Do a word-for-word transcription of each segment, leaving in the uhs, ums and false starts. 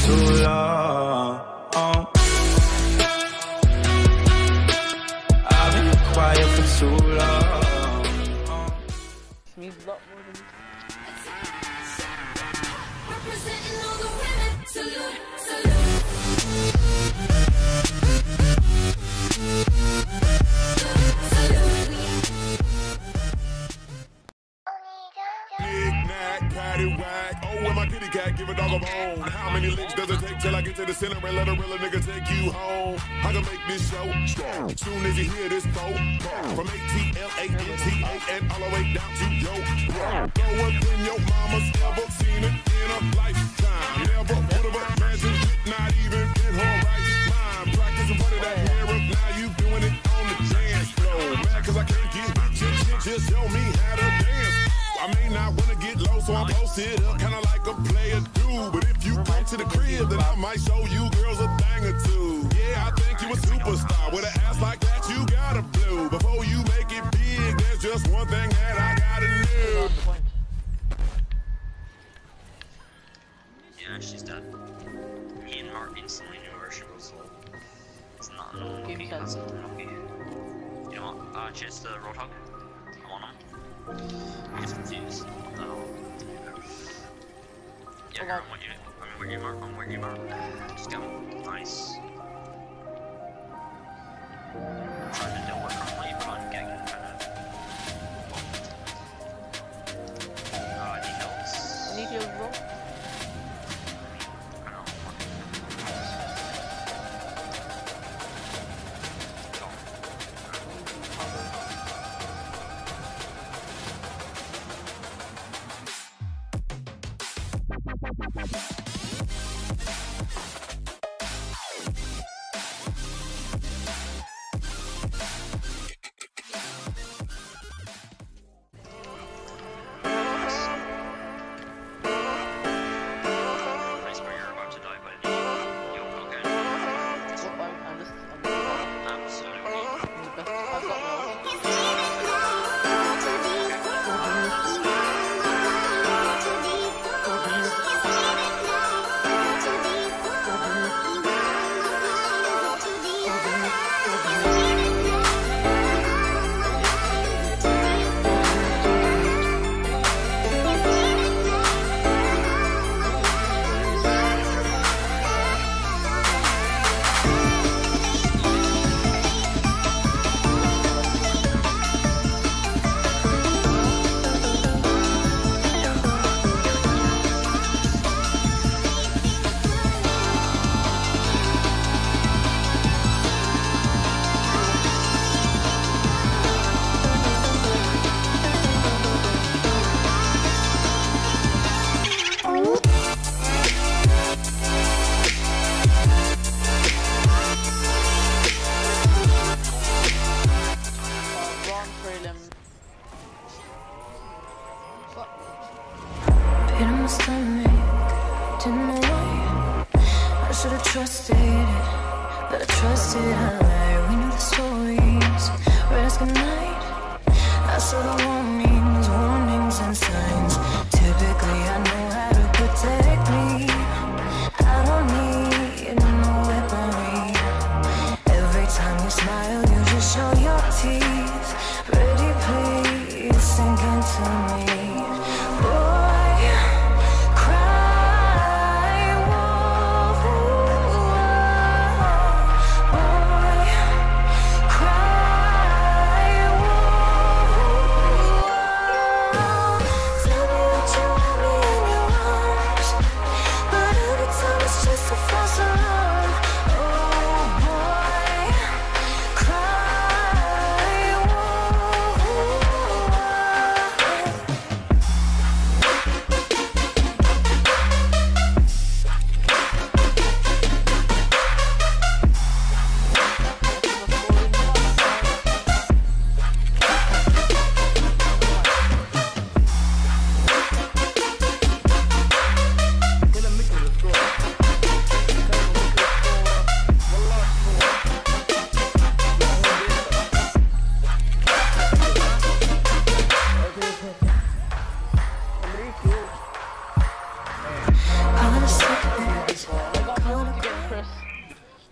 too long. I've been quiet for too long. Needs a lot more than representing all the women. Salute, salute. Oh, when my kitty cat give a dog a bone. How many licks does it take till I get to the center and let a real nigga take you home? I can make this show strong. Soon as you hear this phone, from A T L A N T A and all the way down to yo. Lower than your mama's ever seen it in a lifetime. Never would have imagined it, not even in her right mind. Practice in front of that mirror, now you doing it on the dance floor. Mad cause I can't get with you, just show me how to dance. I may not wanna get low, so I'm posted up, kinda like a player do. But if you come to the crib, then I might show you girls a thing or two. Yeah, I think you a superstar. With an ass like that, you gotta blow. Before you make it big, there's just one thing that I gotta know. Yeah, she's dead. He and Mark instantly knew where she was. It's not an unlucky, that's unlucky. You know what? Uh, cheers to the Roadhog. I want him. He's confused. Oh. Yeah, girl, I'm with you. I'm with you, Mark. I'm with you, Mark. Just go. Nice. Trying to do what from late, but I'm getting kind of. Uh, I need heals. I need heals, bro. I know. Pain in my stomach, didn't know why. I should've trusted it, but I trusted I lied. We knew the stories, rest good night. I saw the warnings, warnings and signs. Typically I know how to protect me. I don't need no weaponry. Every time you smile, you just show your teeth. Pretty please, sink into me.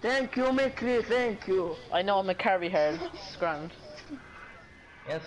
Thank you, Mickey, thank you. I know I'm a carry hard. It's grand. Yes.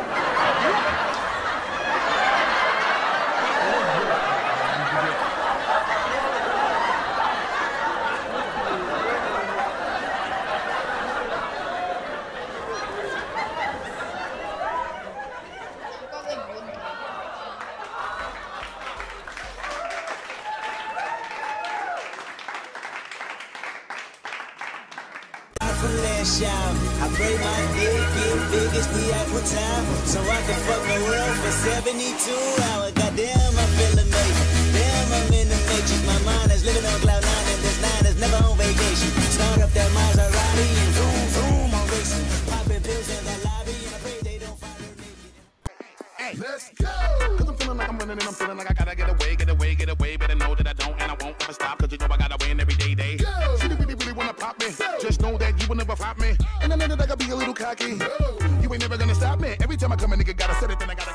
I pray my dick get big as the Eiffel Tower, so I can fuck the world for seventy-two hours. Goddamn, I feel amazing. Damn, I'm in the matrix. My mind is living on cloud nine, and this nine is never on vacation. Start up that Maserati and zoom, zoom, I'm racing. Popping pills in the lobby, and I pray they don't find her naked. Hey, let's go! Cause I'm feeling like I'm winning and I'm feeling like I gotta get away, get away, get away. Better know that I don't and I won't ever stop, cause you know I gotta win every day, day. Go! She really, really wanna pop me. Just know that you will never flop me. And I know that I gotta be a little cocky. You ain't never gonna stop me. Every time I come a nigga gotta set it, then I gotta